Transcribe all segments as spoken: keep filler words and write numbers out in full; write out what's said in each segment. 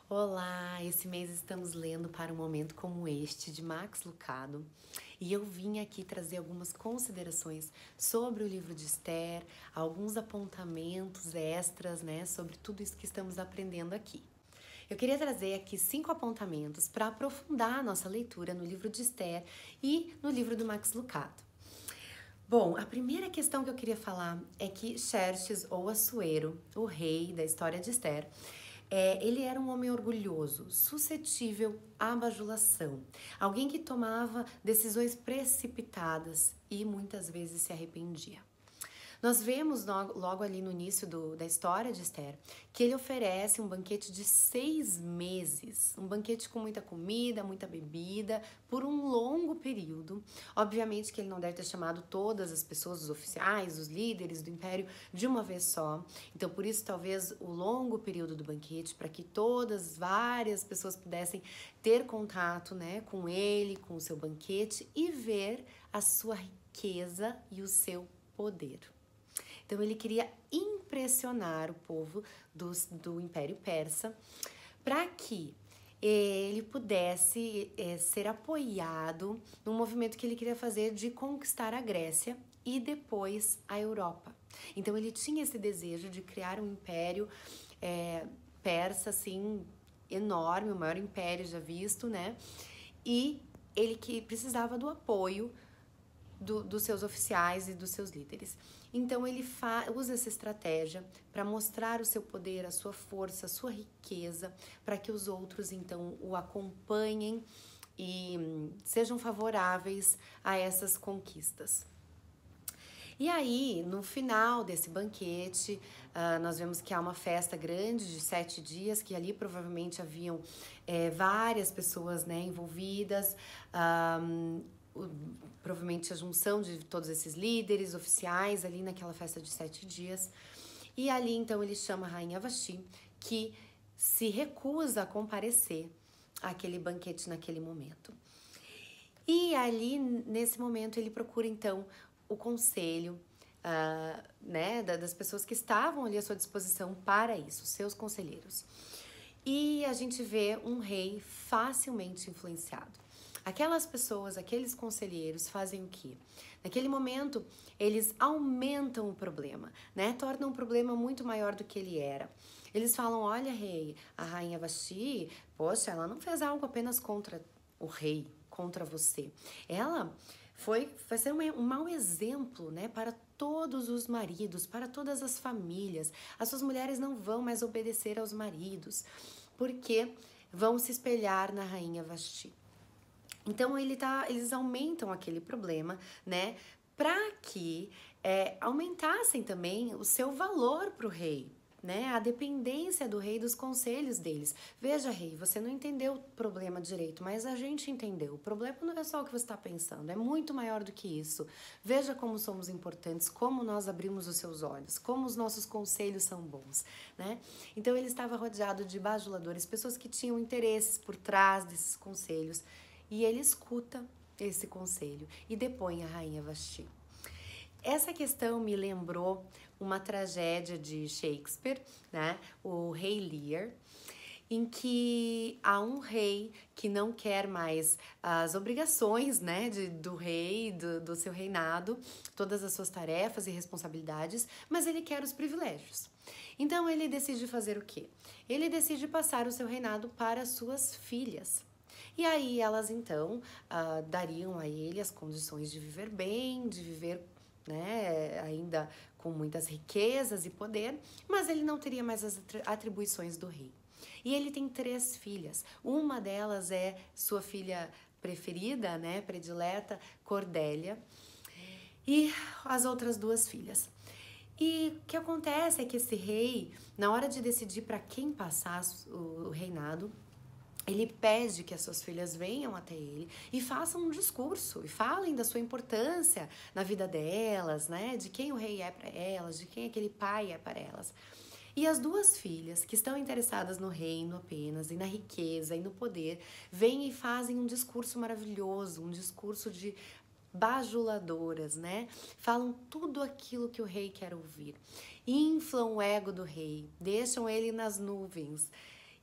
Olá, esse mês estamos lendo Para um Momento Como Este, de Max Lucado, e eu vim aqui trazer algumas considerações sobre o livro de Esther, alguns apontamentos extras, né, sobre tudo isso que estamos aprendendo aqui. Eu queria trazer aqui cinco apontamentos para aprofundar a nossa leitura no livro de Esther e no livro do Max Lucado. Bom, a primeira questão que eu queria falar é que Xerxes, ou Assuero, o rei da história de Esther, é, ele era um homem orgulhoso, suscetível à bajulação, alguém que tomava decisões precipitadas e muitas vezes se arrependia. Nós vemos logo ali no início do, da história de Esther que ele oferece um banquete de seis meses, um banquete com muita comida, muita bebida, por um longo período. Obviamente que ele não deve ter chamado todas as pessoas, os oficiais, os líderes do império de uma vez só. Então, por isso, talvez o longo período do banquete, para que todas, várias pessoas pudessem ter contato, né, com ele, com o seu banquete e ver a sua riqueza e o seu poder. Então, ele queria impressionar o povo do, do Império Persa para que ele pudesse é, ser apoiado no movimento que ele queria fazer de conquistar a Grécia e depois a Europa. Então, ele tinha esse desejo de criar um império é, persa, assim, enorme, o maior império já visto, né? E ele que precisava do apoio Do, dos seus oficiais e dos seus líderes. Então ele usa essa estratégia para mostrar o seu poder, a sua força, a sua riqueza, para que os outros então o acompanhem e hum, sejam favoráveis a essas conquistas. E aí, no final desse banquete, uh, nós vemos que há uma festa grande de sete dias, que ali provavelmente haviam é, várias pessoas, né, envolvidas, um, provavelmente a junção de todos esses líderes, oficiais, ali naquela festa de sete dias. E ali, então, ele chama a rainha Vasti, que se recusa a comparecer àquele banquete naquele momento. E ali, nesse momento, ele procura, então, o conselho uh, né, das pessoas que estavam ali à sua disposição para isso, seus conselheiros. E a gente vê um rei facilmente influenciado. Aquelas pessoas, aqueles conselheiros fazem o quê? Naquele momento, eles aumentam o problema, né? Tornam o problema muito maior do que ele era. Eles falam, olha, rei, a rainha Vasti, poxa, ela não fez algo apenas contra o rei, contra você. Ela foi, vai ser um, um mau exemplo, né, para todos os maridos, para todas as famílias. As suas mulheres não vão mais obedecer aos maridos, porque vão se espelhar na rainha Vasti. Então, ele tá, eles aumentam aquele problema, né, para que é, aumentassem também o seu valor para o rei, né, a dependência do rei dos conselhos deles. Veja, rei, você não entendeu o problema direito, mas a gente entendeu. O problema não é só o que você está pensando, é muito maior do que isso. Veja como somos importantes, como nós abrimos os seus olhos, como os nossos conselhos são bons, né? Então, ele estava rodeado de bajuladores, pessoas que tinham interesses por trás desses conselhos. E ele escuta esse conselho e depõe a rainha Vasti. Essa questão me lembrou uma tragédia de Shakespeare, né? O Rei Lear, em que há um rei que não quer mais as obrigações, né, de, do rei, do, do seu reinado, todas as suas tarefas e responsabilidades, mas ele quer os privilégios. Então ele decide fazer o quê? Ele decide passar o seu reinado para suas filhas. E aí elas então uh, dariam a ele as condições de viver bem, de viver, né, ainda com muitas riquezas e poder, mas ele não teria mais as atribuições do rei. E ele tem três filhas. Uma delas é sua filha preferida, né, predileta, Cordélia, e as outras duas filhas. E o que acontece é que esse rei, na hora de decidir para quem passar o reinado, ele pede que as suas filhas venham até ele e façam um discurso e falem da sua importância na vida delas, né? De quem o rei é para elas, de quem aquele pai é para elas. E as duas filhas, que estão interessadas no reino apenas, e na riqueza e no poder, vêm e fazem um discurso maravilhoso, um discurso de bajuladoras, né? Falam tudo aquilo que o rei quer ouvir. Inflam o ego do rei, deixam ele nas nuvens.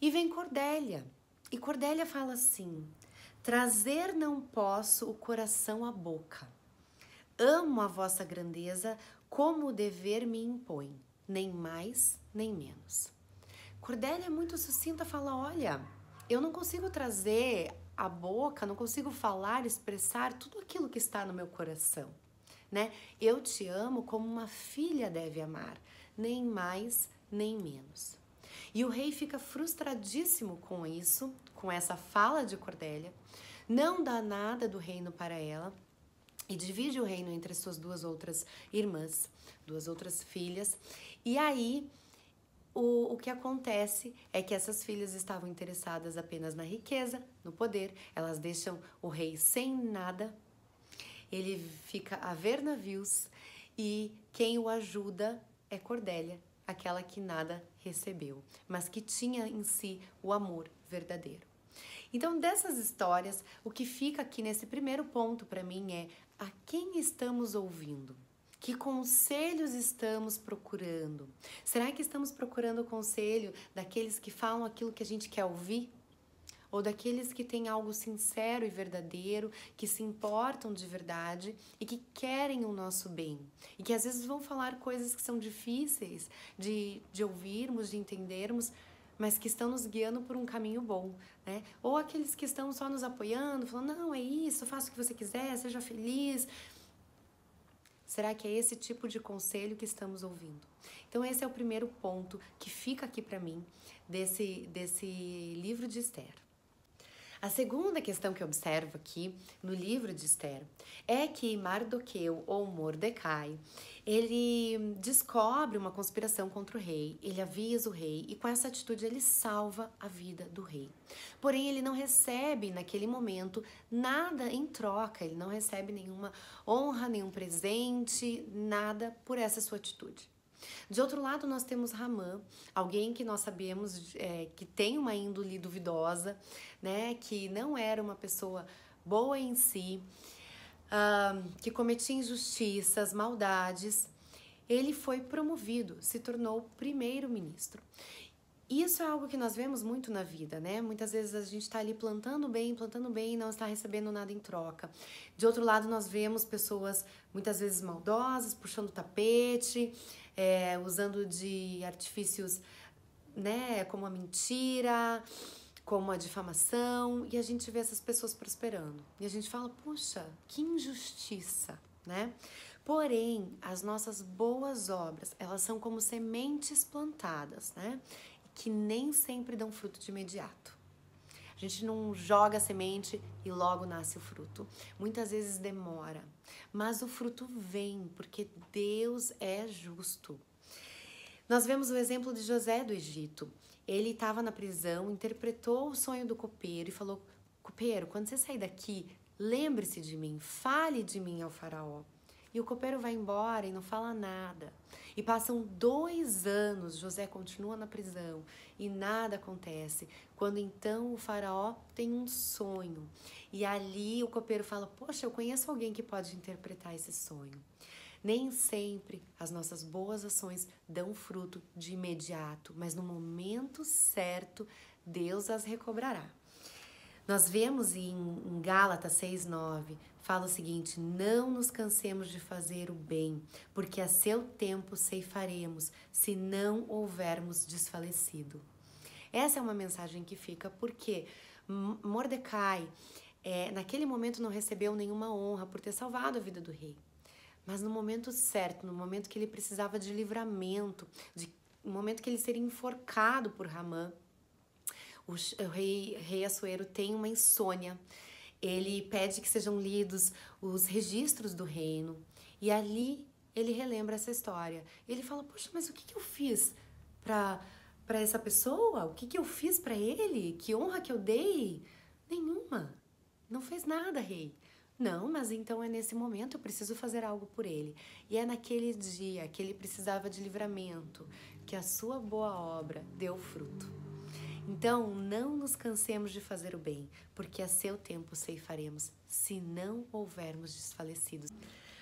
E vem Cordélia. E Cordélia fala assim: trazer não posso o coração à boca. Amo a vossa grandeza como o dever me impõe, nem mais nem menos. Cordélia é muito sucinta, fala: olha, eu não consigo trazer à boca, não consigo falar, expressar tudo aquilo que está no meu coração, né? Eu te amo como uma filha deve amar, nem mais nem menos. E o rei fica frustradíssimo com isso, com essa fala de Cordélia, não dá nada do reino para ela e divide o reino entre suas duas outras irmãs, duas outras filhas. E aí o, o que acontece é que essas filhas estavam interessadas apenas na riqueza, no poder, elas deixam o rei sem nada, ele fica a ver navios e quem o ajuda é Cordélia, aquela que nada recebeu, mas que tinha em si o amor verdadeiro. Então, dessas histórias, o que fica aqui nesse primeiro ponto para mim é: a quem estamos ouvindo? Que conselhos estamos procurando? Será que estamos procurando o conselho daqueles que falam aquilo que a gente quer ouvir? Ou daqueles que têm algo sincero e verdadeiro, que se importam de verdade e que querem o nosso bem? E que às vezes vão falar coisas que são difíceis de, de ouvirmos, de entendermos, mas que estão nos guiando por um caminho bom, né? Ou aqueles que estão só nos apoiando, falando: não, é isso, faça o que você quiser, seja feliz. Será que é esse tipo de conselho que estamos ouvindo? Então esse é o primeiro ponto que fica aqui para mim desse, desse livro de Esther. A segunda questão que eu observo aqui no livro de Esther é que Mardoqueu, ou Mordecai, ele descobre uma conspiração contra o rei, ele avisa o rei e com essa atitude ele salva a vida do rei. Porém, ele não recebe naquele momento nada em troca, ele não recebe nenhuma honra, nenhum presente, nada por essa sua atitude. De outro lado, nós temos Hamã, alguém que nós sabemos é, que tem uma índole duvidosa, né, que não era uma pessoa boa em si, uh, que cometia injustiças, maldades. Ele foi promovido, se tornou primeiro-ministro. Isso é algo que nós vemos muito na vida, né? Muitas vezes a gente está ali plantando bem, plantando bem e não está recebendo nada em troca. De outro lado, nós vemos pessoas muitas vezes maldosas, puxando tapete, é, usando de artifícios, né, como a mentira, como a difamação, e a gente vê essas pessoas prosperando. E a gente fala: puxa, que injustiça, né? Porém, as nossas boas obras, elas são como sementes plantadas, né? Que nem sempre dão fruto de imediato. A gente não joga a semente e logo nasce o fruto. Muitas vezes demora, mas o fruto vem, porque Deus é justo. Nós vemos o exemplo de José do Egito. Ele estava na prisão, interpretou o sonho do copeiro e falou: copeiro, quando você sair daqui, lembre-se de mim, fale de mim ao faraó. E o copeiro vai embora e não fala nada. E passam dois anos, José continua na prisão e nada acontece. Quando então o faraó tem um sonho. E ali o copeiro fala: poxa, eu conheço alguém que pode interpretar esse sonho. Nem sempre as nossas boas ações dão fruto de imediato, mas no momento certo Deus as recobrará. Nós vemos em Gálatas seis, nove, fala o seguinte: não nos cansemos de fazer o bem, porque a seu tempo ceifaremos, se não houvermos desfalecido. Essa é uma mensagem que fica porque Mordecai, é, naquele momento não recebeu nenhuma honra por ter salvado a vida do rei. Mas no momento certo, no momento que ele precisava de livramento, de, no momento que ele seria enforcado por Hamã, o rei, rei Assuero tem uma insônia. Ele pede que sejam lidos os registros do reino. E ali ele relembra essa história. Ele fala: poxa, mas o que, que eu fiz para para essa pessoa? O que, que eu fiz para ele? Que honra que eu dei? Nenhuma. Não fez nada, rei. Não, mas então é nesse momento eu preciso fazer algo por ele. E é naquele dia que ele precisava de livramento que a sua boa obra deu fruto. Então, não nos cansemos de fazer o bem, porque a seu tempo ceifaremos, se não houvermos desfalecidos.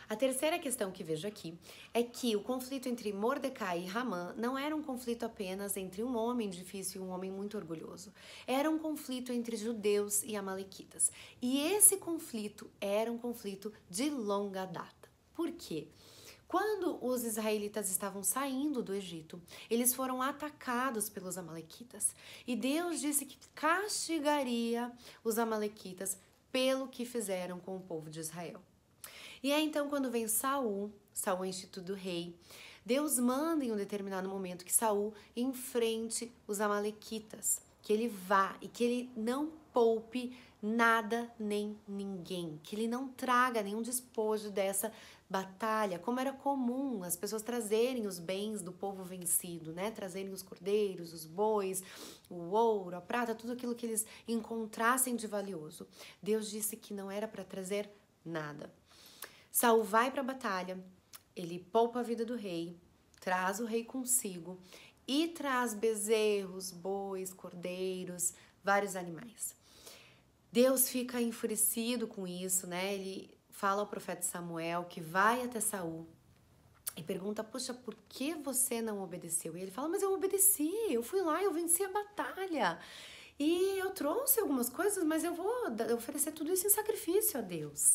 A terceira questão que vejo aqui é que o conflito entre Mordecai e Hamã não era um conflito apenas entre um homem difícil e um homem muito orgulhoso. Era um conflito entre judeus e amalequitas. E esse conflito era um conflito de longa data. Por quê? Quando os israelitas estavam saindo do Egito, eles foram atacados pelos amalequitas. E Deus disse que castigaria os amalequitas pelo que fizeram com o povo de Israel. E é então quando vem Saul, Saul é instituído rei, Deus manda em um determinado momento que Saul enfrente os amalequitas, que ele vá e que ele não poupe nada nem ninguém, que ele não traga nenhum despojo dessa batalha, como era comum as pessoas trazerem os bens do povo vencido, né? Trazerem os cordeiros, os bois, o ouro, a prata, tudo aquilo que eles encontrassem de valioso. Deus disse que não era para trazer nada. Saul vai para a batalha, ele poupa a vida do rei, traz o rei consigo e traz bezerros, bois, cordeiros, vários animais. Deus fica enfurecido com isso, né? Ele fala ao profeta Samuel que vai até Saul e pergunta, poxa, por que você não obedeceu? E ele fala, mas eu obedeci, eu fui lá, eu venci a batalha e eu trouxe algumas coisas, mas eu vou oferecer tudo isso em sacrifício a Deus.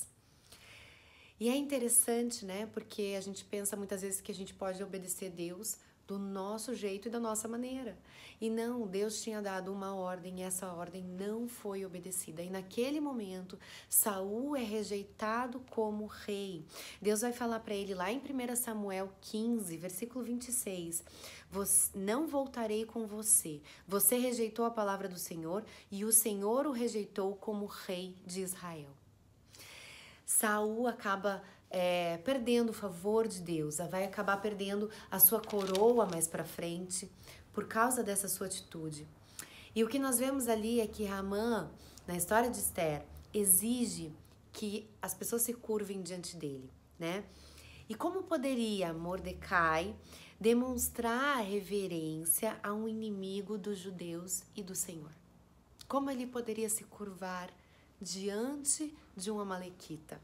E é interessante, né? Porque a gente pensa muitas vezes que a gente pode obedecer a Deus do nosso jeito e da nossa maneira. E não, Deus tinha dado uma ordem e essa ordem não foi obedecida. E naquele momento, Saul é rejeitado como rei. Deus vai falar para ele lá em primeiro Samuel quinze, versículo vinte e seis. Não voltarei com você. Você rejeitou a palavra do Senhor e o Senhor o rejeitou como rei de Israel. Saul acaba é, perdendo o favor de Deus, vai acabar perdendo a sua coroa mais para frente por causa dessa sua atitude. E o que nós vemos ali é que Hamã, na história de Esther, exige que as pessoas se curvem diante dele, né? E como poderia Mordecai demonstrar reverência a um inimigo dos judeus e do Senhor? Como ele poderia se curvar diante de um amalequita?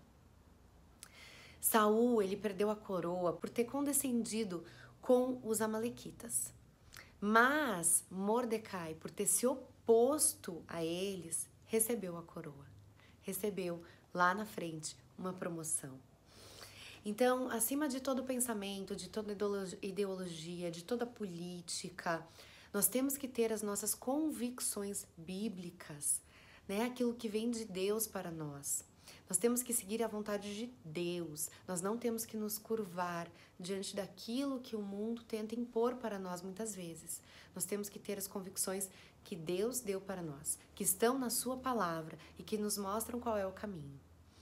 Saul, ele perdeu a coroa por ter condescendido com os amalequitas. Mas Mordecai, por ter se oposto a eles, recebeu a coroa. Recebeu lá na frente uma promoção. Então, acima de todo pensamento, de toda ideologia, de toda política, nós temos que ter as nossas convicções bíblicas, né? Aquilo que vem de Deus para nós. Nós temos que seguir a vontade de Deus. Nós não temos que nos curvar diante daquilo que o mundo tenta impor para nós muitas vezes. Nós temos que ter as convicções que Deus deu para nós, que estão na sua palavra e que nos mostram qual é o caminho.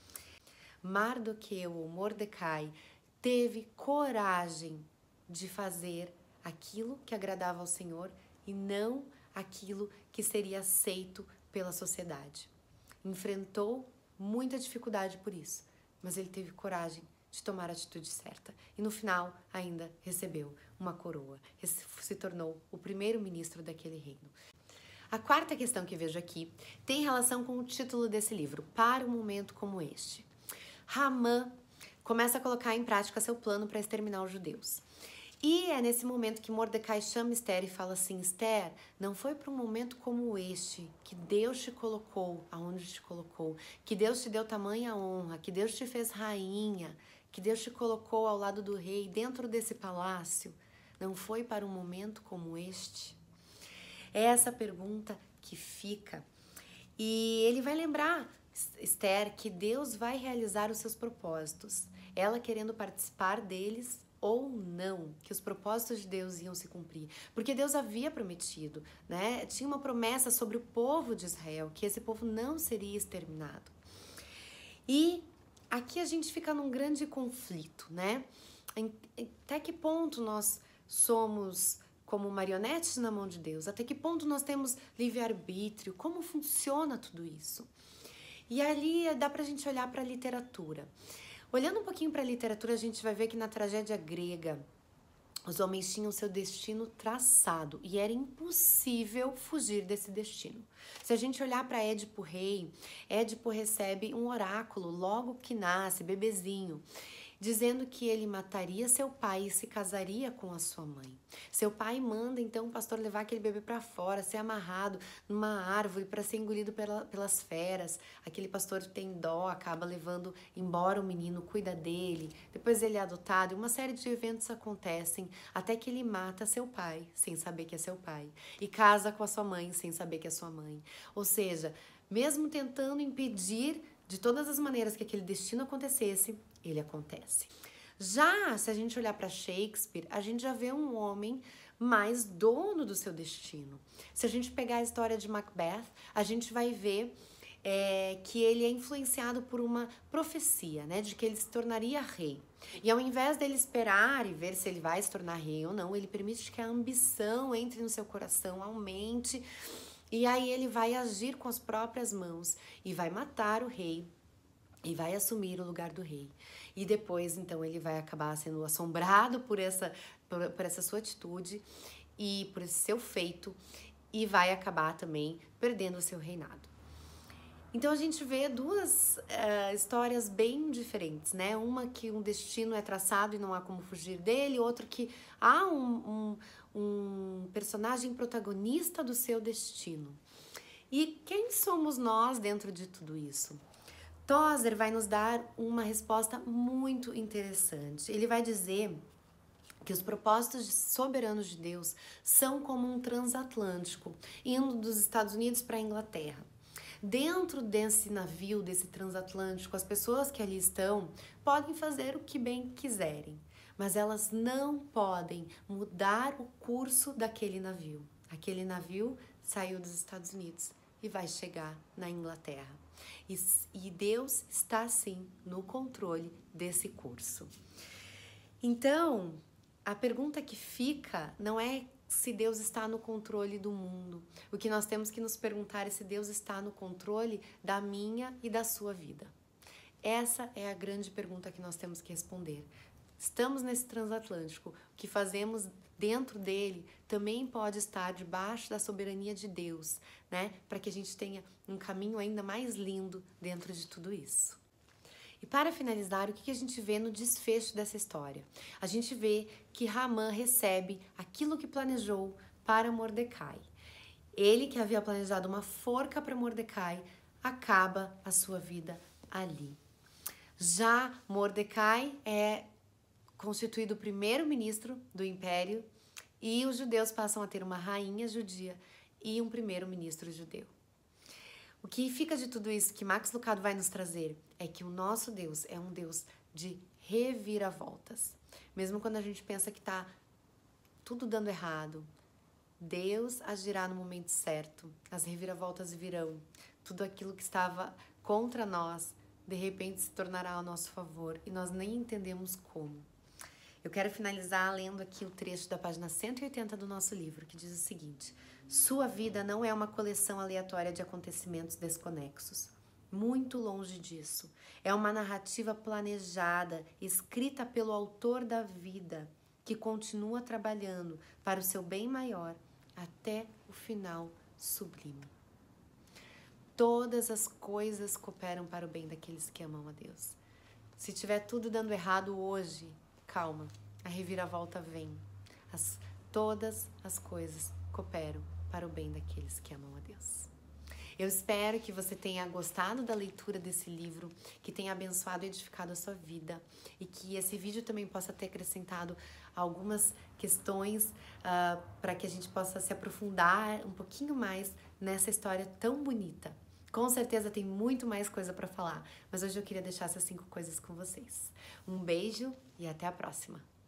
Mardoqueu, ou Mordecai, teve coragem de fazer aquilo que agradava ao Senhor e não aquilo que seria aceito pela sociedade. Enfrentou muita dificuldade por isso, mas ele teve coragem de tomar a atitude certa. E no final ainda recebeu uma coroa, se tornou o primeiro ministro daquele reino. A quarta questão que vejo aqui tem relação com o título desse livro, Para um Momento Como Este. Hamã começa a colocar em prática seu plano para exterminar os judeus. E é nesse momento que Mordecai chama Esther e fala assim, Esther, não foi para um momento como este que Deus te colocou aonde te colocou, que Deus te deu tamanha honra, que Deus te fez rainha, que Deus te colocou ao lado do rei dentro desse palácio. Não foi para um momento como este? É essa pergunta que fica. E ele vai lembrar Esther que Deus vai realizar os seus propósitos, ela querendo participar deles ou não, que os propósitos de Deus iam se cumprir, porque Deus havia prometido, né? Tinha uma promessa sobre o povo de Israel, que esse povo não seria exterminado. E aqui a gente fica num grande conflito, né? Até que ponto nós somos como marionetes na mão de Deus? Até que ponto nós temos livre-arbítrio? Como funciona tudo isso? E ali dá pra gente olhar para a literatura. Olhando um pouquinho para a literatura, a gente vai ver que na tragédia grega, os homens tinham seu destino traçado e era impossível fugir desse destino. Se a gente olhar para Édipo Rei, Édipo recebe um oráculo logo que nasce, bebezinho. dizendo que ele mataria seu pai e se casaria com a sua mãe. Seu pai manda então o pastor levar aquele bebê para fora, ser amarrado numa árvore para ser engolido pela, pelas feras. Aquele pastor tem dó, acaba levando embora o menino, cuida dele. Depois ele é adotado e uma série de eventos acontecem até que ele mata seu pai, sem saber que é seu pai, e casa com a sua mãe, sem saber que é sua mãe. Ou seja, mesmo tentando impedir de todas as maneiras que aquele destino acontecesse, ele acontece. Já se a gente olhar para Shakespeare, a gente já vê um homem mais dono do seu destino. Se a gente pegar a história de Macbeth, a gente vai ver é, que ele é influenciado por uma profecia, né, de que ele se tornaria rei. E ao invés dele esperar e ver se ele vai se tornar rei ou não, ele permite que a ambição entre no seu coração, aumente, e aí ele vai agir com as próprias mãos e vai matar o rei e vai assumir o lugar do rei. E depois, então, ele vai acabar sendo assombrado por essa, por, por essa sua atitude e por esse seu feito, e vai acabar também perdendo o seu reinado. Então a gente vê duas uh, histórias bem diferentes, né? Uma que um destino é traçado e não há como fugir dele, outra que há um, um, um personagem protagonista do seu destino. E quem somos nós dentro de tudo isso? Tozer vai nos dar uma resposta muito interessante. Ele vai dizer que os propósitos soberanos de Deus são como um transatlântico, indo dos Estados Unidos para a Inglaterra. Dentro desse navio, desse transatlântico, as pessoas que ali estão podem fazer o que bem quiserem, mas elas não podem mudar o curso daquele navio. Aquele navio saiu dos Estados Unidos e vai chegar na Inglaterra. E, e Deus está, sim, no controle desse curso. Então, a pergunta que fica não é se Deus está no controle do mundo. O que nós temos que nos perguntar é se Deus está no controle da minha e da sua vida. Essa é a grande pergunta que nós temos que responder. Estamos nesse transatlântico. O que fazemos dentro dele também pode estar debaixo da soberania de Deus, né? Para que a gente tenha um caminho ainda mais lindo dentro de tudo isso. E para finalizar, o que a gente vê no desfecho dessa história? A gente vê que Haman recebe aquilo que planejou para Mordecai. Ele, que havia planejado uma forca para Mordecai, acaba a sua vida ali. Já Mordecai é constituído primeiro-ministro do império e os judeus passam a ter uma rainha judia e um primeiro-ministro judeu. O que fica de tudo isso que Max Lucado vai nos trazer é que o nosso Deus é um Deus de reviravoltas. Mesmo quando a gente pensa que está tudo dando errado, Deus agirá no momento certo. As reviravoltas virão. Tudo aquilo que estava contra nós, de repente se tornará ao nosso favor e nós nem entendemos como. Eu quero finalizar lendo aqui o trecho da página cento e oitenta do nosso livro, que diz o seguinte: sua vida não é uma coleção aleatória de acontecimentos desconexos. Muito longe disso. É uma narrativa planejada, escrita pelo autor da vida, que continua trabalhando para o seu bem maior até o final sublime. Todas as coisas cooperam para o bem daqueles que amam a Deus. Se tiver tudo dando errado hoje, calma, a reviravolta vem. As, todas as coisas cooperam para o bem daqueles que amam a Deus. Eu espero que você tenha gostado da leitura desse livro, que tenha abençoado e edificado a sua vida e que esse vídeo também possa ter acrescentado algumas questões uh, para que a gente possa se aprofundar um pouquinho mais nessa história tão bonita. Com certeza tem muito mais coisa para falar, mas hoje eu queria deixar essas cinco coisas com vocês. Um beijo e até a próxima!